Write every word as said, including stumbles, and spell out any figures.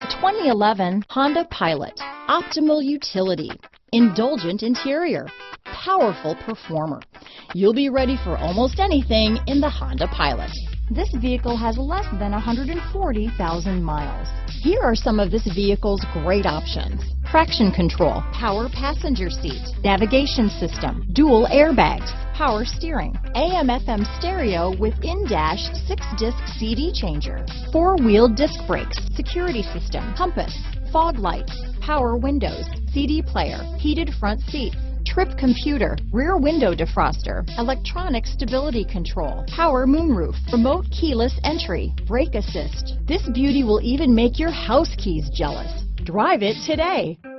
twenty eleven Honda Pilot. Optimal utility, indulgent interior, powerful performer. You'll be ready for almost anything in the Honda Pilot. This vehicle has less than one hundred forty thousand miles. Here are some of this vehicle's great options: traction control, power passenger seat, navigation system, dual airbags, power steering, A M F M stereo with in-dash six disc C D changer, four-wheel disc brakes, security system, compass, fog lights, power windows, C D player, heated front seats, trip computer, rear window defroster, electronic stability control, power moonroof, remote keyless entry, brake assist. This beauty will even make your house keys jealous. Drive it today.